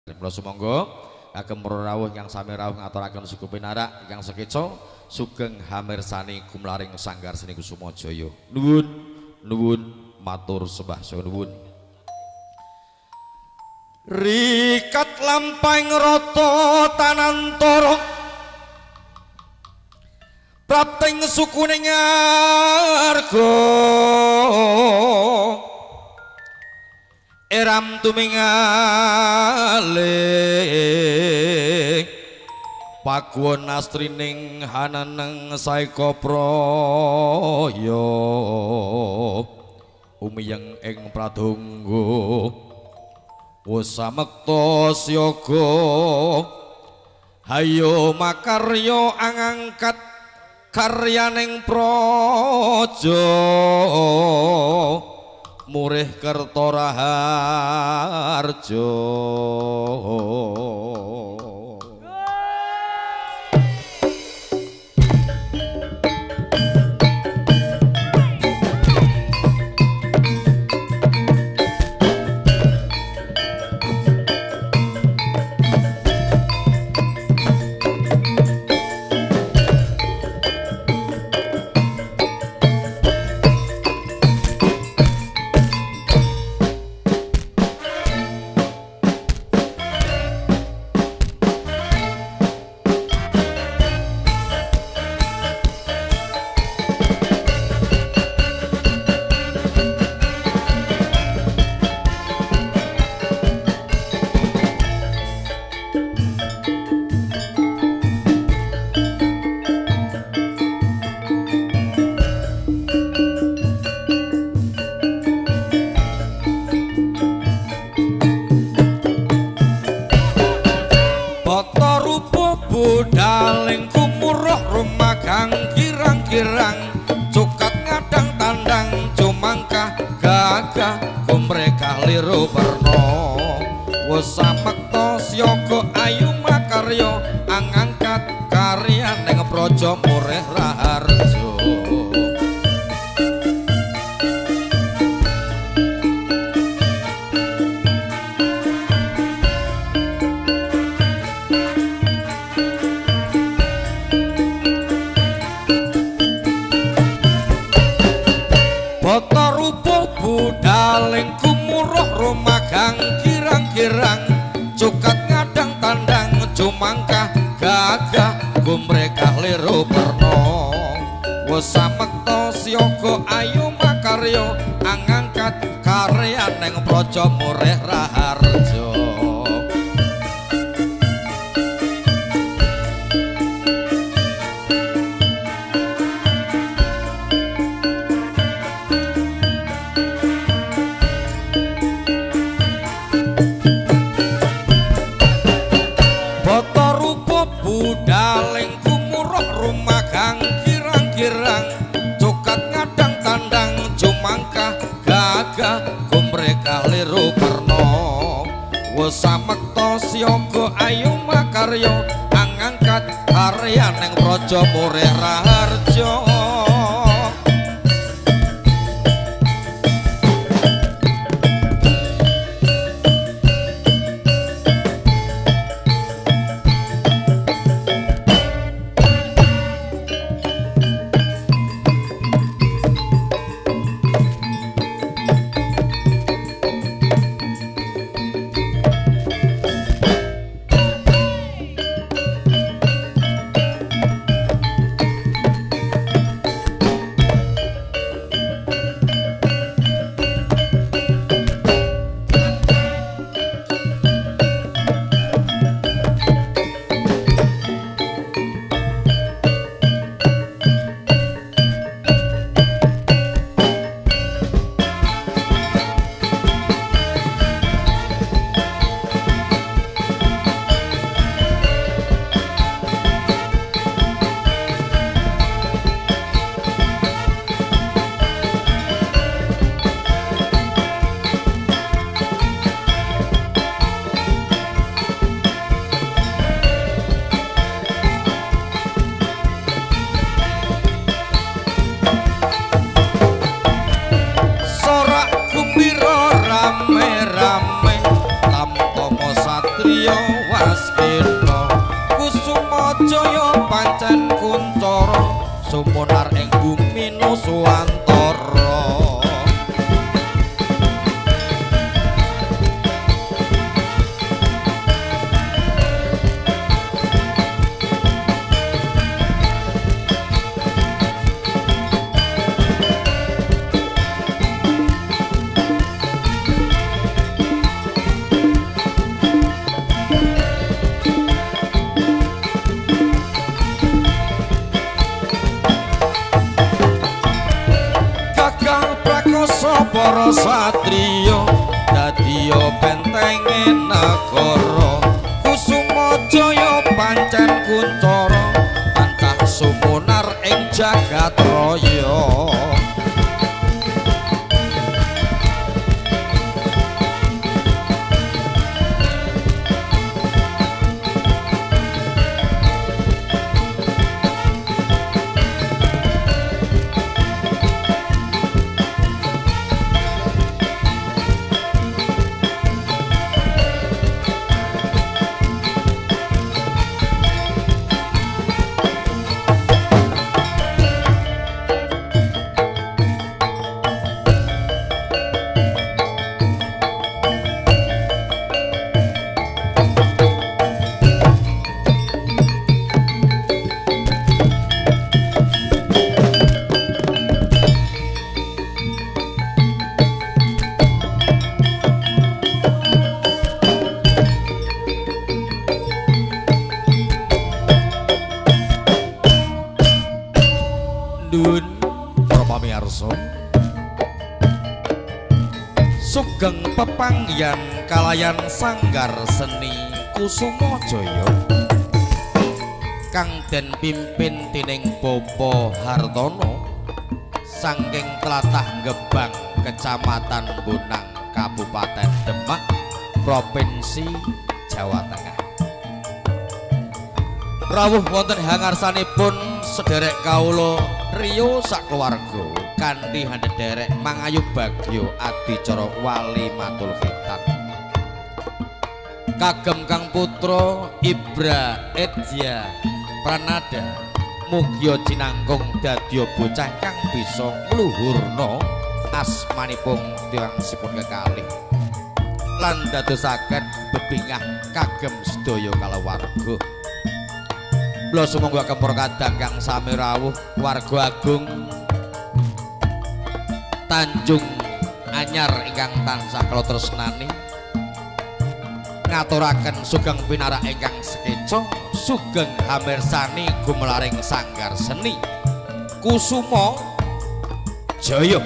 Mula sumangga kagem rawuh yang sami rawuh ngaturaken suku pinarak ingkang sekeca sugeng hamirsani kumlaring Sanggar Seni Kusuma Jaya. Nuwun nuwun matur sembah saha nuwun. Rikat lampahing rata tanantara prapting sukuning arga eram tumingalih pakuwon astrining hananeng saeka praya umiyeng ing pradonga wasamekta siyaga hayo makarya angangkat karyaning praja murih kerta raharja. Samekta siyaga ayu makarya angangkat karyaning praja murih raharja. Bata rupa budaling kumuruh rumagang kirang cukat ngadang tandang cumangkah gagah gumrekah liru perno wasamekta siyaga ayu makarya angangkat karyaning praja murih raharja. Budaling kumuruh rumagang kirang-kirang cukat ngadang tandang cumangkah gagah gumrekah liru perno wasamekta siyaga ayu makarya angangkat karyaning praja murih raharja. Askena Kusuma Jaya pancen kuncara sumunar ing bumi Nuswantara para satriya dadiya bentenge negara Kusuma Jaya pancen kuncara tancah sumunar ing jagat raya Sugeng pepanggihan kalayan sanggar seni Kusuma Jaya kang den pimpin tining Bapa Hartono saking tlatah Gebang Kecamatan Bonang Kabupaten Demak Provinsi Jawa Tengah. Rawuh wonten hangarsanipun sederek kawula riyo sakluwarga kanthi handhederek mangayu bagya adicara wali matul khitan kagem kang putra Ibra Edya Pranada mugia jinangkung dadya bocah kang bisa ngluhurna asmanipun tiwangsipun kekalih lan dadosaken bebingah kagem sedaya kalawarga. Kula sumangga kempur kadang kang sami rawuh warga agung Tanjung Anyar ingkang tansah kula tresnani ngaturaken sugeng pinarak ingkang sekeca sugeng hamirsani gumelaring sanggar seni Kusuma Jaya.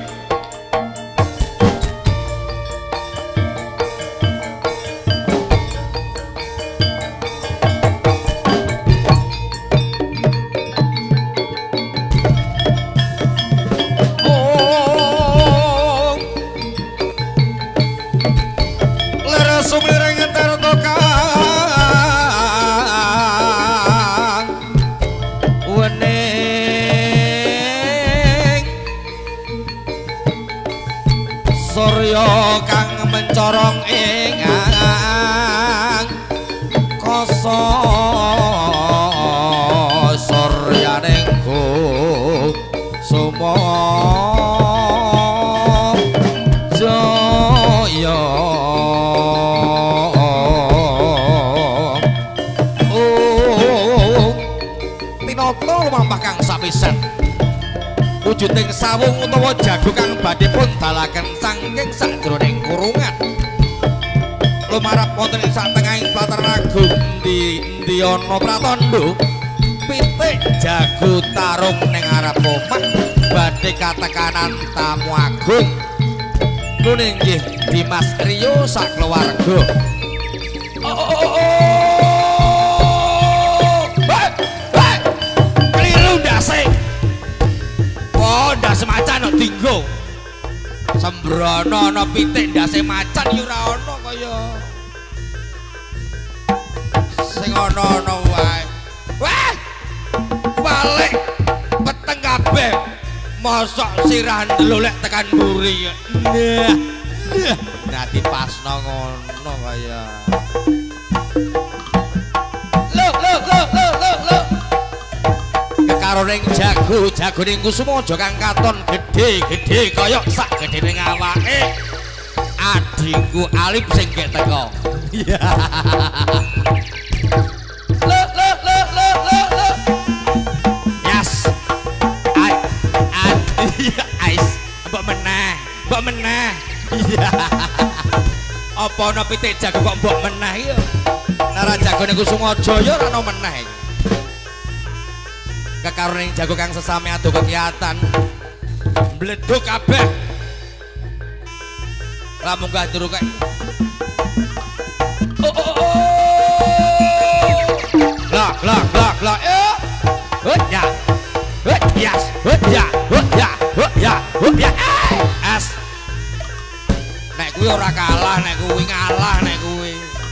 Surya kang mencorong ing koso suryaning Kusuma Jaya. Tinata lumampah kang sapisan wujuding sawung utawa jago kang badhe pun dalaken saking sajroning kurungan lumarap wonten ing satengahing plataran agung endi ana pratandha pitik jago tarung ning arep omah badhe katekanan tamu agung nun inggih Dimas Rio sakluwarga. Keliru ndase ndase macan kok dinggo sembrono ana pitik ndase macan ya ora ana kaya sing ana wae. Wah balik peteng kabeh mosok sirah ndelolek tekan mburi. Nah dipasno ngono kaya ning jago ning Kusumaja kang katon gedhe kaya sak gedhene awake adikku Alip sing gek teko. Iya. Lo. Yes. Ais. Mbok meneh. Iya. Apa ana pitik jago kok mbok meneh ya? Nara jagone Kusumaja ya ora ono meneh. Kekaroning jago kang sesame ado kegiatan. Mbleduk kabeh. Lah munggah turu kae. Lah. Ya. Yes. Ya. As. Nek kuwi ora kalah, nek kuwi ngalah, nek kuwi.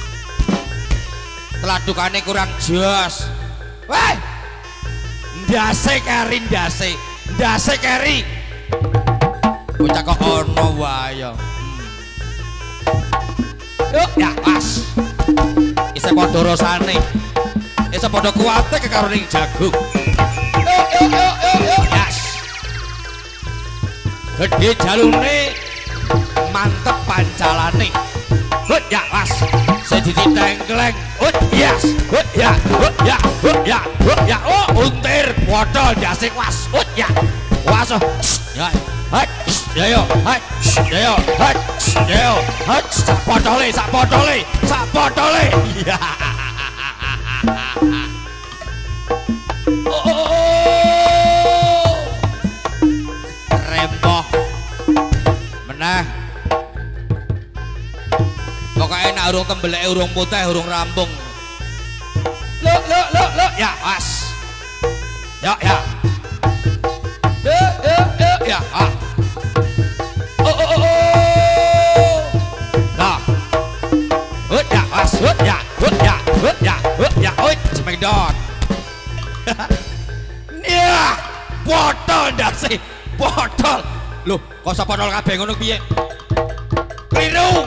Teladukane kurang jos. Weh. Ndase keri. Bocah kok ono wae ya. Yuk, ya pas. Isih padha rasane. Isih padha kuwate karo ning jagung. Yuk. Yes. Gedhe jalune mantep pancalane. Hut ya pas. Sedikit tengkleng. Hut yes. Hut ya. Oh untir bodol dasik was. Hut ya. Was. Ya. Hai. Ya yo. Sak bodole. Iya. Rempoh. Meneh. Pokoknya nak urung tembelek, urung putih, urung rampung. Lo. Ya, as. Ya. Ya. Oh. Nah. Ya, as. Ya. Oi, cemedot. Ya, botol dasi. Botol. Loh, kok sapotol kabeh ngono piye? Kliru.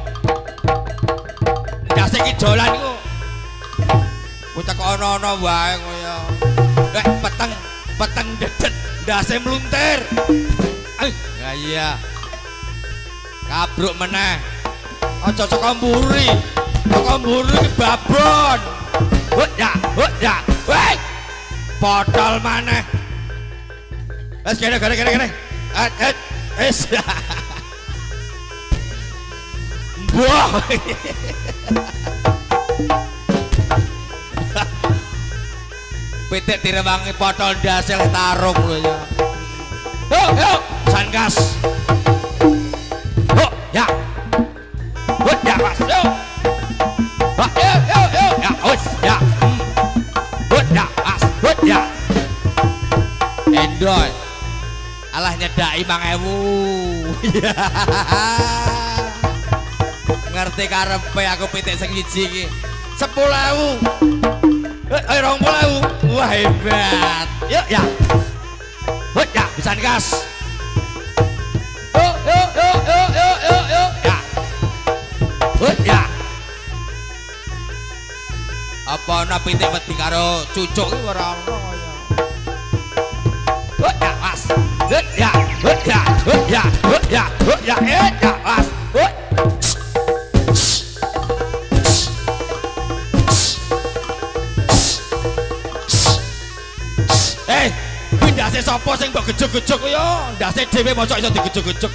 Dasi iki dolan iku. Bocah kok ono-ono wae kaya. Peteng dedet ndase mluntir. Ya iya. Kabruk meneh. Aja saka mburi. Saka mburi ki babon. Hut ya. Weh. Botol maneh. Wes kene. Es. Wah. Pitik direwangi potol dasil tarung lho ya. Yuk, sangas. Ya. Mas. Yuk. Ya, us, ya. Ya, mas. Ya. Endoy. Alah nyedaki 5.000. Ngerti karepe aku pitik sing siji iki. 10.000. 20.000. Wah hebat. Yuk ya. Ya bisa gas. Yuk. Ya. Apa ana pitik wedi karo cucuk iki ora ono kaya. Ya mas. Ya. Mas. Ndase sapa sing mbok gejug-gejug ya? Ndase dhewe mosok iso digejug-gejug.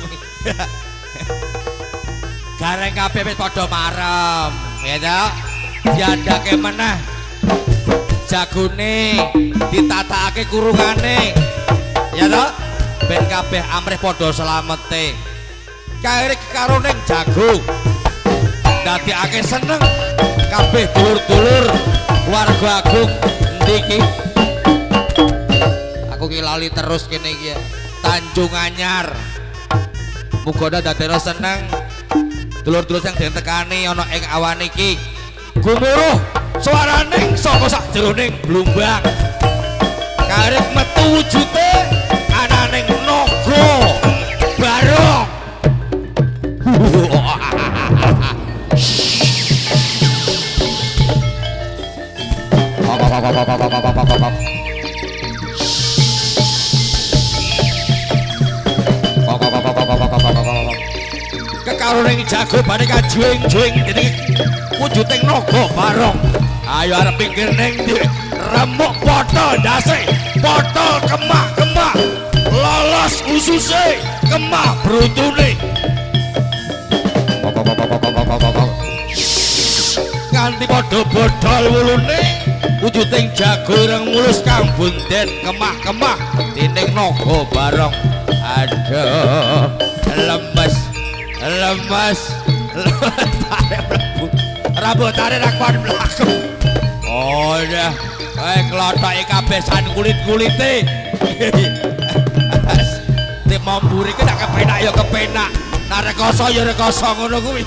Gareng kabeh wis padha marem, ya ta? Diandake meneh. Jagone ditatakake kurungane. Ya ta? Ben kabeh amrih padha slamete. Kairik karo ning jago. Dadekake seneng kabeh dulur-dulur warga agung endi iki? Aku ki lali terus kene iki ya. Tanjung Anyar. Muga dadekno seneng dulur-dulur sing den tekani ana ing awan iki. Gumuruh swaraning saka sak jeroning blumbang. Karep metu wujute ananing naga barong. karo ning jago bane kajuing-juing dening wujuding naga barong. Ayo arep pinggir ning remuk potol ndase, potol kemah-kemah, lolos ususe, kemah brutune. Nganti padha bodol wulune, wujuding jago ireng mulus kang bunden kemah-kemah dening naga barong. Aduh, lemes, rambutane ra kuat mlaku. Oh ya, klothok kabesan kulit-kulite. Nek mau mburi ki nek kepenak ya kepenak, nek rekoso ya rekoso ngono kuwi.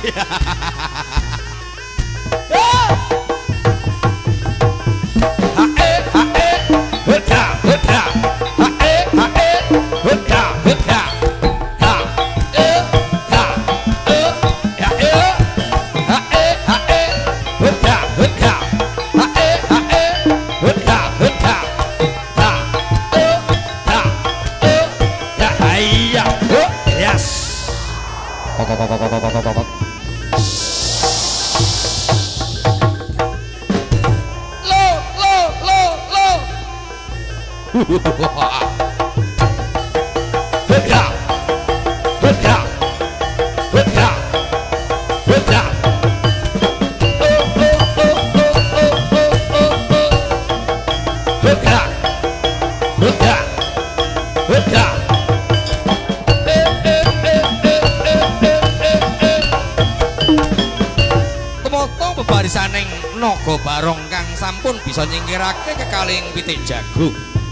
Barisaning naga barong kang sampun bisa nyingkirake kekaling pitik jago.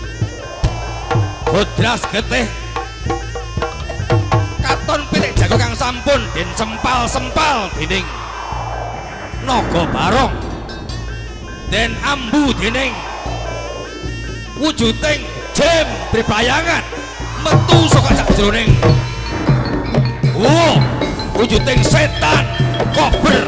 Bodras getih katon pitik jago kang sampun den sempal-sempal dening naga barong, den ambu dening wujuding jim pribayangan metu saka sajroning wujuding setan kober.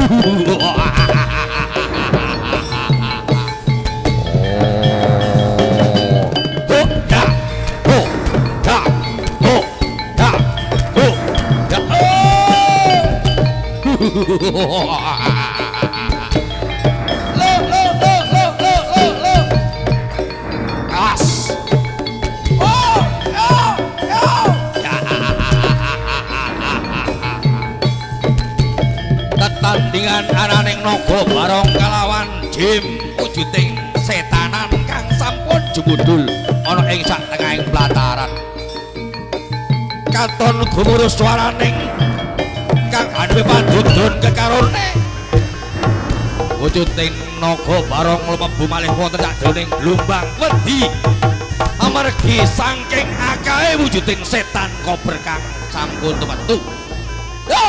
Tetandingan ananing naga barong kalawan jim wujuding setanan kang sampun jumudul ana ing sak tengahing plataran. Katon gumurus swaraning kang adewe padudun kekarone. Wujuding naga barong mlebu malih wonten sajroning blumbang wedi amargi saking akahe wujuding setan kober kang sampun metu. Yo!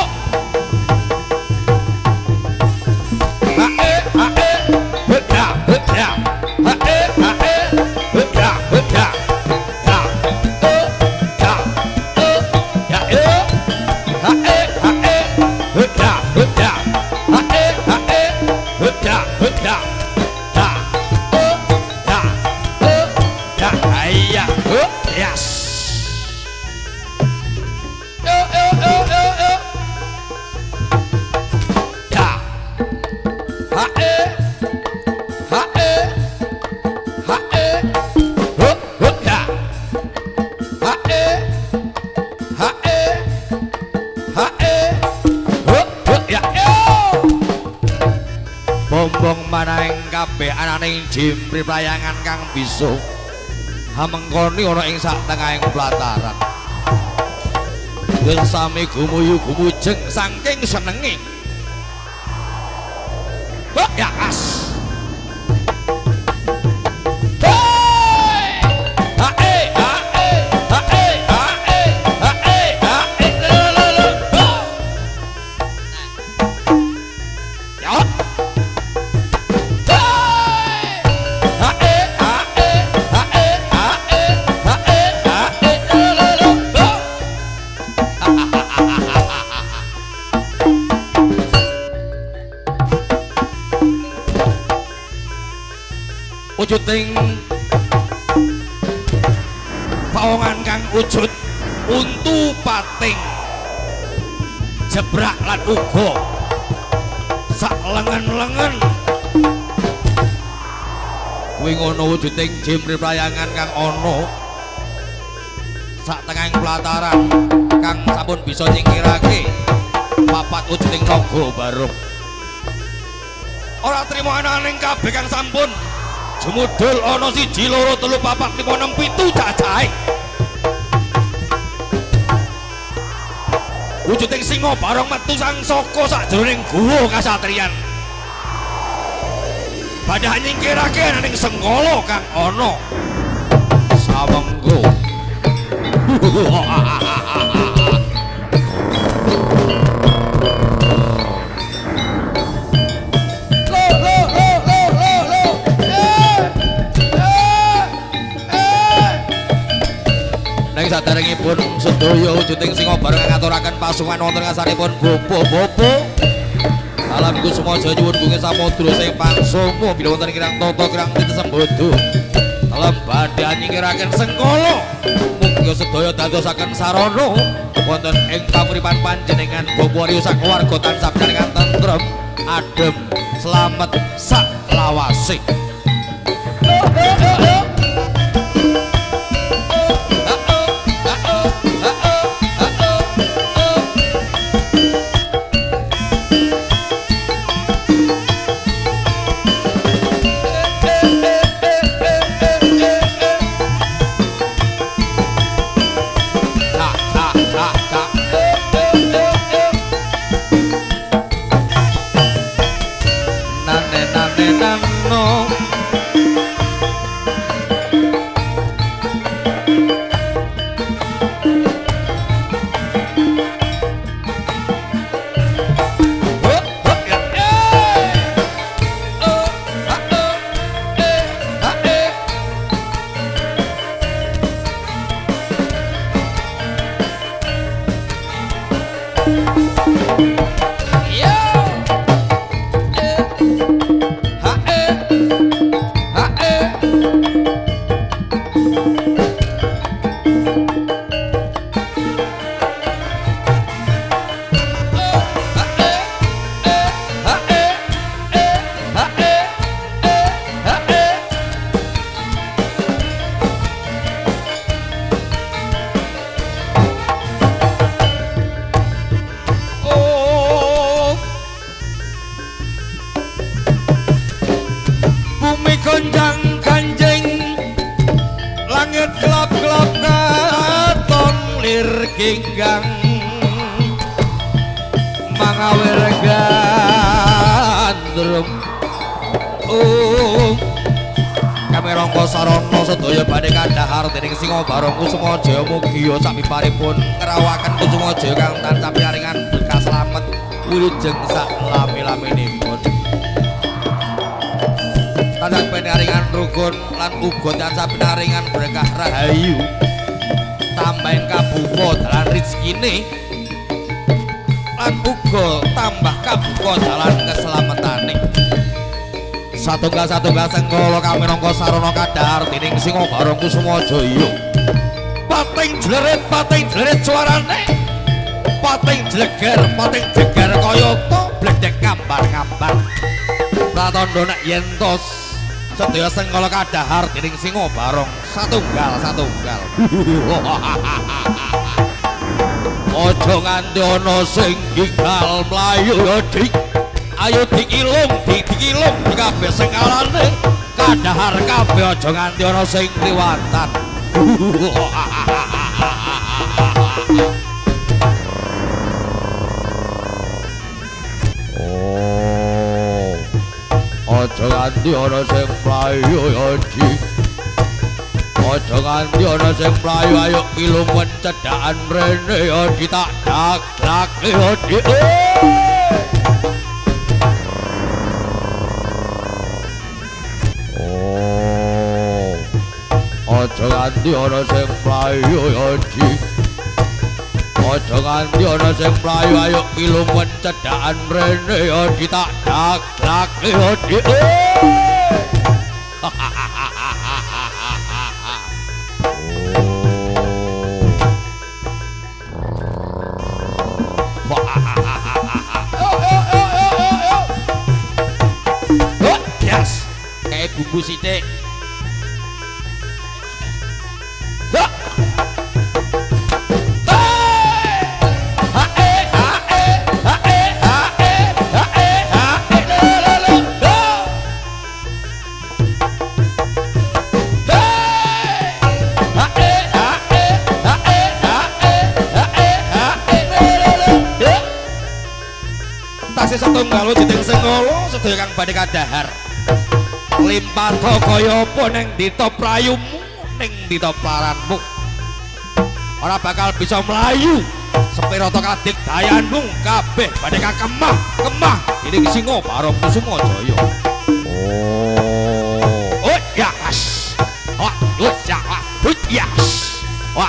Bombong manahing kabeh ananing jim priplayangan kang bisa hamengkoni ana ing sak tengahing plataran. Den sami gumuyu gumujeng saking senenge. Kok ya as. Wujuding pawongan kang wujud untu pating jebrak lan uga sak lengen-lengen kuwi ngono wujuding jimri prayangan kang ana sak tengahing pelataran kang sampun bisa nyingkirake papat wujuding naga barung ora trima ananing kabeh kang sampun jumudul ana 1 2 3 4 5 6 7 cacahe wujuding singa barong metu sang saka sakjroning guwa kasatriyan badhe nyingkirake ananing senggala kang ana sawenggo Neng saderengipun sedaya wujuding singa bareng ngaturaken pasungan wonten ngarsanipun bobo-bobo alam Kusumaja nyuwun gunge samudra sing pangsama bila wonten kirang tata kirang titesembodo alam badhe nyingkiraken sengkala mugi sedaya dadosaken sarana wonten ing pamuripan panjenengan bobo riyo sak keluarga tansah panjenengan tentrem adem slamet sak lawase Barong Kusumaja mugi sapiparipun ngerawaken Kusumaja kang tansah pinaringan berkah slamet wilujeng sak lami-laminipun tansah pinaringan rukun lan uga tansah pinaringan berkah rahayu tambahin kabuka dalan rezekine lan uga tambah kabuka dalan keselamatane satunggal-satunggal senggala kami nangka sarana kadhahar dening singa barong Kusumaja iya pating jlerit suarane pating jleger kaya to bledek ngambar-ngambar pratandha nek yen tos sedaya senggala kadhahar dening singa barong satunggal aja nganti ana sing tinggal mlayu ya dik ayo dikilung kabeh sing kalane kadhahar kabeh aja nganti ana sing kliwatan aja nganti ana sing mlayu ya dik aja nganti ana sing mlayu ayo kilung cedhakan mrene ya ditak dak ya dik aja nganti ana sing mlayu ya dik aja nganti ana sing mlayu ayo kilung cedhakan mrene ya ditak dak ya dik Wah bumbu sithik. Tasih setunggal jeneng sengolo sedaya kang badhe kadahar. Limpato kaya apa ning dita prayumu ning dita plaranmu. Ora bakal bisa mlayu sepira to kadit dayanmu kabeh badhe kakemah kemah dening singa Barong Kusuma Jaya. Oh ya as. Wah ya ya. Wah.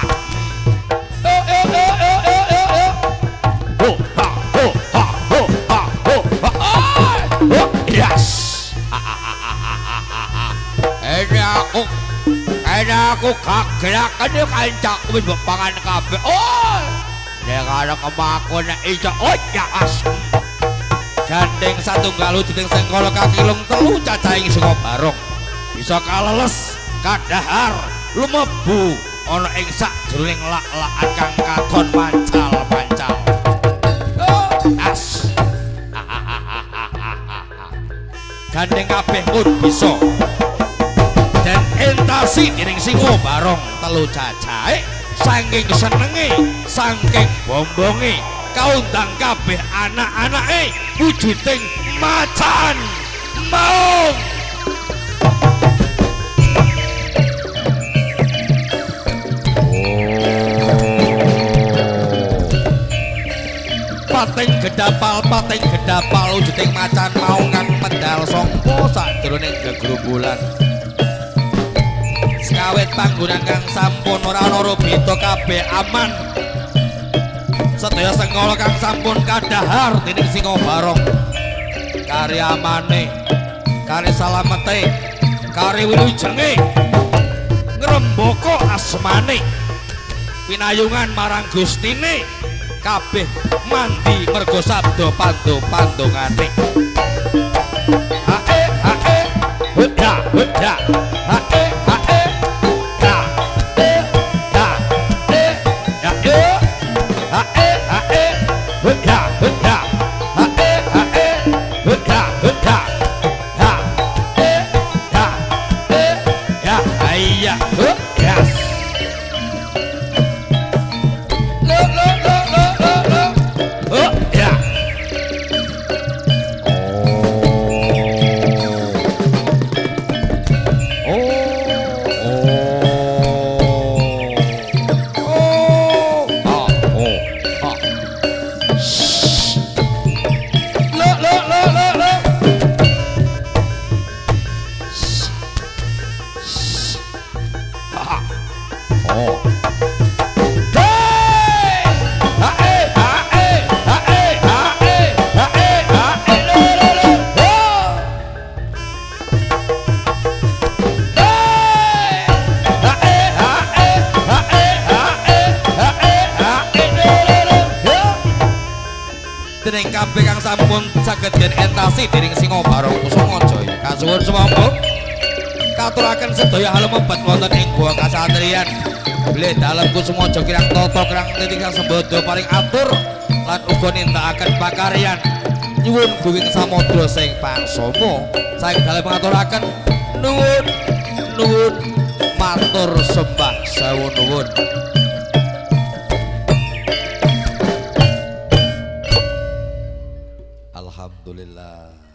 Aku kagerakan dia kancak wis bepangan kabeh. Oh, nek ana kemaku nek iso ya as. Gandeng satunggal jeneng sengkala kakilung telu cacahing singa Barong. Bisa kaleles kadahar lumebu ana ing sajroning lak-lakan kang katon mancal-mancal. As. Gandeng kabeh pun bisa dan entasi dening singa Barong telu cacahe saking senenge saking bombonge kaundang kabeh anak-anake wujuding macan maung. Pating gedapal wujuding macan maung kang medal sangka sadurunge gegrumbulan. Sekawit panggonan kang sampun ora ana rubita kabeh aman. Sedaya sengkala kang sampun kadahar dening singa Barong. Kari amane, kari salamete, kari wilujenge, ngrembaka asmane. Pinayungan marang Gustine kabeh mandi mergo sabda pandu-pandungane. Hae hae hudha hudha hae hae da da ya yo hae hae hudha hudha hae hae hudha hudha ha da ya ayya yes. Dening kabeh kang sampun saged den entasi dening singa Barong Kusuma Jaya. Kasuwun sumangga katuraken sedaya halumebet wonten ing gua kasatriyan. Bilih dalem Kusuma Jaya kirang tata kirang titik kang sembada paring atur lan uga nindakaken pakaryan nyuwun gunging samodra sing pangsama. Saking dalem ngaturaken nuwun nuwun matur sembah sewu nuwun. Alhamdulillah.